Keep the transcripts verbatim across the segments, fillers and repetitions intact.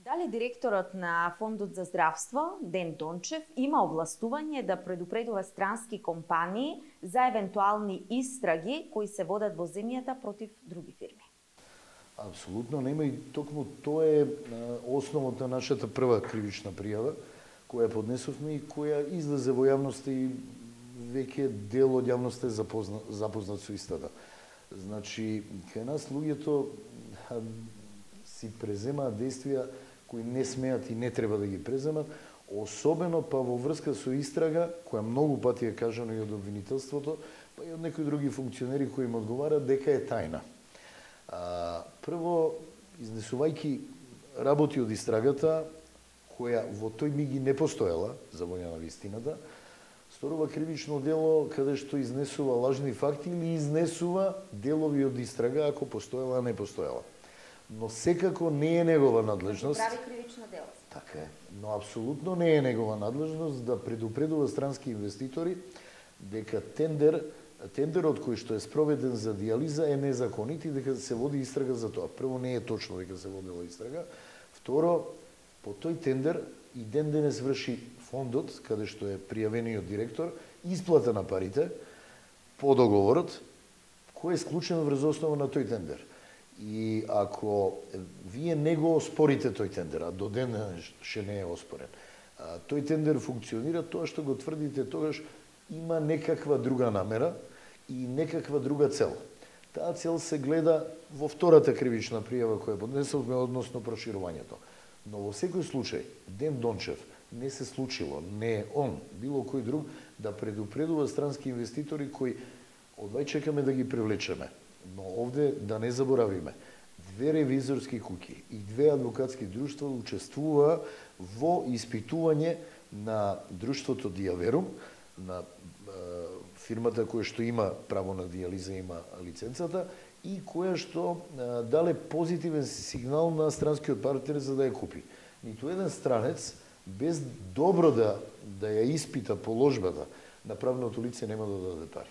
Дали директорот на Фондот за здравство, Ден Дончев, има овластување да предупредува странски компании за евентуални истраги кои се водат во земјата против други фирми? Апсолутно нема и токму тоа е основот на нашата прва кривична пријава, која поднесовме и која излезе во јавноста и веќе дел од јавноста е запозна, запознат со истата. Значи, кај нас луѓето си преземаат действија кои не смеат и не треба да ги преземат, особено па во врска со истрага, која многу пати е кажано и од обвинителството, па и од некои други функционери кои им одговарат дека е тајна. А, прво, изнесувајќи работи од истрагата, која во тој миги не постоела, за волја на вистината, сторува кривично дело каде што изнесува лажни факти или изнесува делови од истрага ако постоела, а не постоела. Но секако не е негова надлежност. Прави кривично дело. Така е. Но апсолутно не е негова надлежност да предупредува странски инвеститори дека тендер, тендерот кој што е спроведен за диализа е незаконит и дека се води истрага за тоа. Прво, не е точно дека се водела истрага. Второ, по тој тендер и ден денес врши фондот, каде што е пријавениот директор, исплата на парите по договорот кој е склучен врз основа на тој тендер. И ако вие не го оспорите тој тендер, а до ден ше не е оспорен, тој тендер функционира, тоа што го тврдите тогаш има некаква друга намера и некаква друга цел. Таа цел се гледа во втората кривична пријава која поднесовме односно проширувањето. Но во секој случај, Ден Дончев не се случило, не е он, било кој друг, да предупредува странски инвеститори кои одвај чекаме да ги привлечеме. Но овде да не заборавиме, две ревизорски куќи и две адвокатски друштва учествуваа во испитување на друштвото Диаверум, на е, фирмата која што има право на диализа, има лиценцата, и која што е, дале позитивен сигнал на странскиот партнер за да ја купи. Ниту еден странец, без добро да, да ја испита положбата на правното лице, нема да даде пари.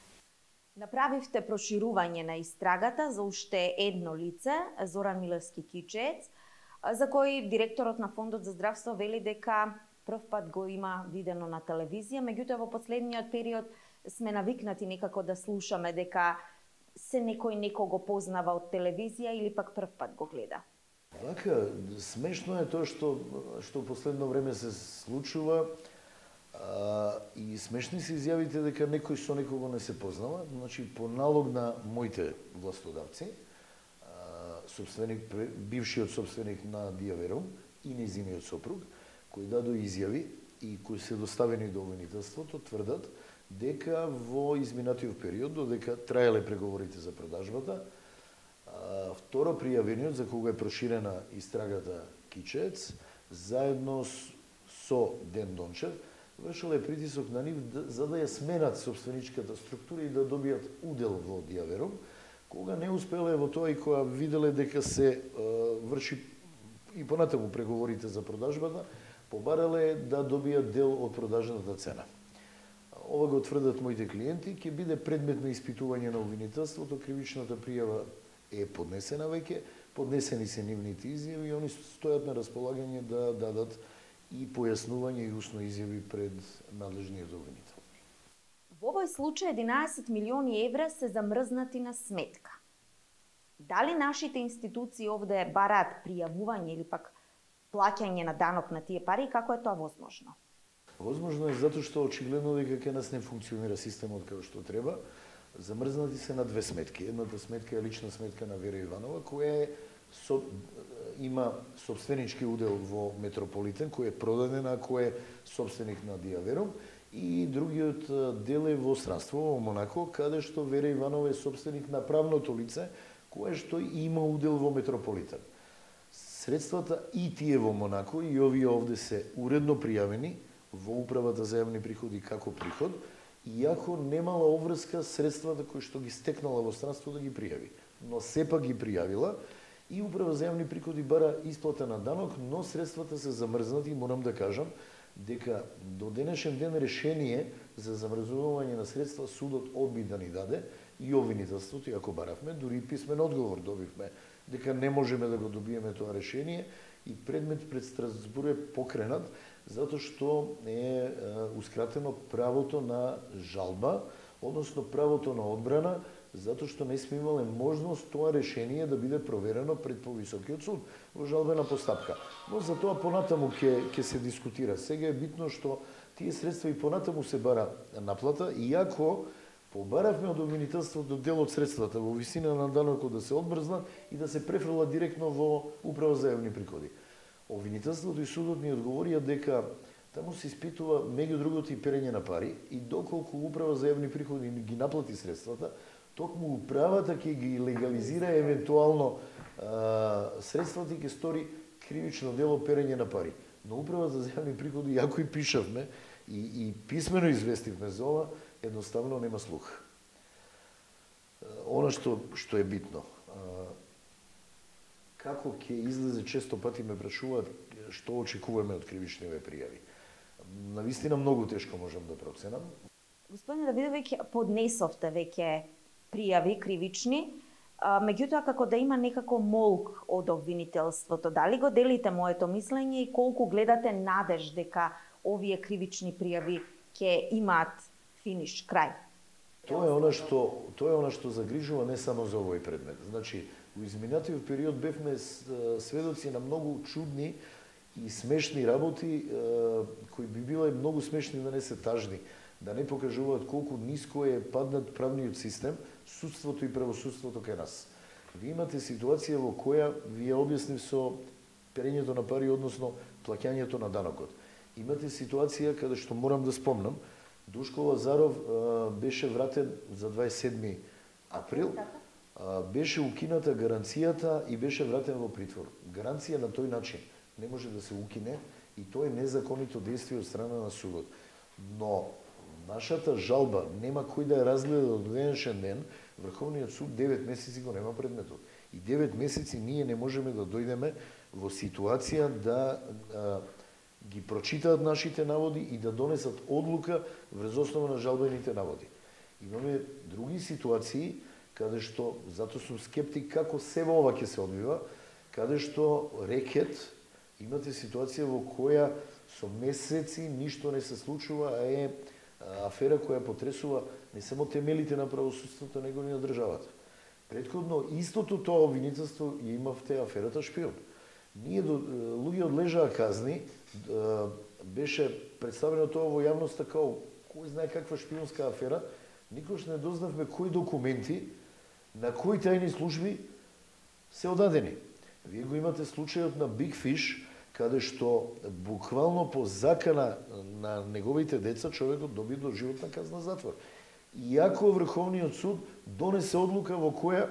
Направивте проширување на истрагата за уште едно лице, Зоран Милевски Кичец, за кој директорот на Фондот за здравство вели дека прв пат го има видено на телевизија, меѓутоа во последниот период сме навикнати некако да слушаме дека се некој некого познава од телевизија или пак прв пат го гледа. Така, смешно е тоа што што последно време се случува. Uh, и смешни се изјавите дека некој со некого не се познава, значи по налог на моите властодавци, uh, собственик, бившиот собственик на Диаверум и нејзиниот сопруг, кои даду изјави и кои се доставени до обвинителството, тврдат дека во изминатиот период, додека траеле преговорите за продажбата, uh, второ пријавениот за кога е проширена истрагата Кичец, заедно со Ден Дончев, вршил е притисок на нив за да ја сменат собственичката структура и да добијат удел во Диаверум, кога не успеле во тоа и кога виделе дека се е, врши и понатаму преговорите за продажбата, побарале да добијат дел од продажната цена. Ова го тврдат моите клиенти, ќе биде предмет на испитување на обвинителството, кривичната пријава е поднесена веќе, поднесени се нивните изјави и они стојат на располагање да дадат и појаснување и усно изјави пред надлежниот обвинител. Во овој случај единаесет милиони евра се замрзнати на сметка. Дали нашите институции овде бараат пријавување или пак плаќање на данок на тие пари и како е тоа возможно? Возможно е затоа што очигледно дека кај нас не функционира системот како што треба. Замрзнати се на две сметки. Едната сметка е лична сметка на Вера Иванова, која е со, има собственички удел во Метрополитен, кој е продаден, а кој е собственик на Диаверум, и другиот дел е во странство, во Монако, каде што Вера Иванова е собственик на правното лице, кое што има удел во Метрополитен. Средствата и тие во Монако и овие овде се уредно пријавени во Управата за јавни приходи како приход, иако немала обврска средствата кои што ги стекнала во странство да ги пријави. Но сепак ги пријавила и Управа за јавни приходи бара исплата на данок, но средствата се замрзнати и морам да кажам дека до денешен ден решение за замрзнување на средства судот одби да ни даде и обвинителството, иако баравме, дури писмен одговор добивме дека не можеме да го добиеме тоа решение и предмет пред Страсбур е покренат затоа што е ускратено правото на жалба, односно правото на одбрана, затоа што не сме имале можност тоа решение да биде проверено пред повисокиот суд во жалбена постапка. Но за тоа понатаму ќе ќе се дискутира. Сега е битно што тие средства и понатаму се бара наплата, иако побаравме од обвинителството дел од средствата во висина на данокот да се одмрзнат и да се префрла директно во Управа за јавни приходи. Обвинителството и судот ни одговорија дека таму се испитува меѓу другото и перење на пари и доколку Управа за јавни приходи ги наплати средствата, токму управата ќе ги легализира евентуално а, средствата и ќе стори кривично дело перење на пари. Но Управа за јавни приходи, јако и пишавме и, и писмено известивме за ова, едноставно нема слух. Она што што е битно, како ќе излезе, често пати ме прашуваат што очекуваме од кривичниве пријави. Навистина многу тешко можам да проценам. Господине Давидовиќ, поднесовте веќе пријави кривични, меѓутоа како да има некако молк од обвинителството. Дали го делите моето мислење и колку гледате надеж дека овие кривични пријави ќе имаат финиш, крај? Тоа е она што тоа е она што загрижува не само за овој предмет. Значи, во изминатиот период бевме сведоци на многу чудни и смешни работи, кои би биле многу смешни да не се тажни, да не покажуваат колку ниско е паднат правниот систем, судството и правосудството кај нас. Вие имате ситуација во која ви ја објаснив со перењето на пари, односно плаќањето на данокот. Имате ситуација каде што морам да спомнам, Душко Лазаров а, беше вратен за дваесет и седми април, а, беше укината гаранцијата и беше вратен во притвор. Гаранција на тој начин не може да се укине и тоа е незаконито действие од страна на судот. Но нашата жалба нема кој да ја разгледа до денешен ден, Врховниот суд девет месеци го нема предметот. И девет месеци ние не можеме да дојдеме во ситуација да а, ги прочитаат нашите наводи и да донесат одлука врз основа на жалбените наводи. Имаме други ситуации каде што, затоа сум скептик како се ова ќе се одвива, каде што рекет, имате ситуација во која со месеци ништо не се случува, а е афера која потресува не само темелите на правосудството, него и на државата. Претходно истото тоа обвинителство ја имавте аферата Шпион. Ние луѓе одлежаа казни, беше представено тоа во јавноста како кој знае каква шпионска афера, никош не дознавме кои документи на кои тајни служби се одадени. Вие го имате случајот на Big Fish, каде што буквално по закана на неговите деца човекот доби доживотна казна затвор. Иако Врховниот суд донесе одлука во која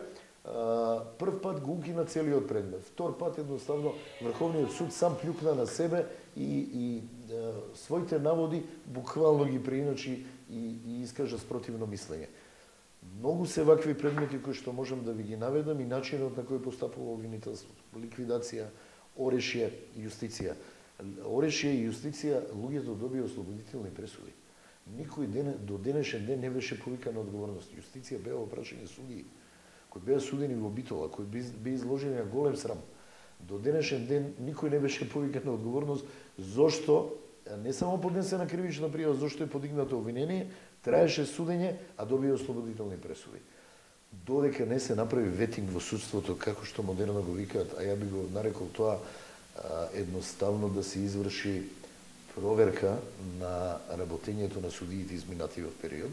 прв пат го укина целиот предмет. Втор пат едноставно Врховниот суд сам плюкна на себе и, и а, своите наводи буквално ги преиначи и, и искажа спротивно мислење. Многу се вакви предмети кои што можам да ви ги наведам и начинот на кој постапува обвинителството. Ликвидација, орешје, јустиција. Орешје и јустиција луѓето добија ослободителни пресуди. Никој ден до денешен ден не беше повикан на одговорност. Јустиција беа опрашани судии кои беа судени во Битола, кои беа изложени на голем срам. До денешен ден никој не беше повикан на одговорност зошто не само поднесена кривична пријава, зошто е подигнато обвинение, траеше судење, а добија ослободителни пресуди. Додека не се направи ветинг во судството, како што модерно го викаат, а ја би го нарекол тоа а, едноставно да се изврши проверка на работењето на судиите изминатиот период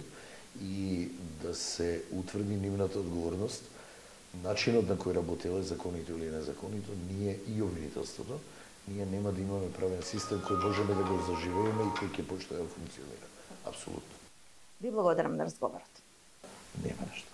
и да се утврди нивната одговорност, начинот на кој работеле, законито или незаконито, ние и обвинителството, ние нема да имаме правен систем кој можеме да го заживееме и кој ќе почне да функционира. Апсолутно. Ви благодарам на разговорот. Нема нешто.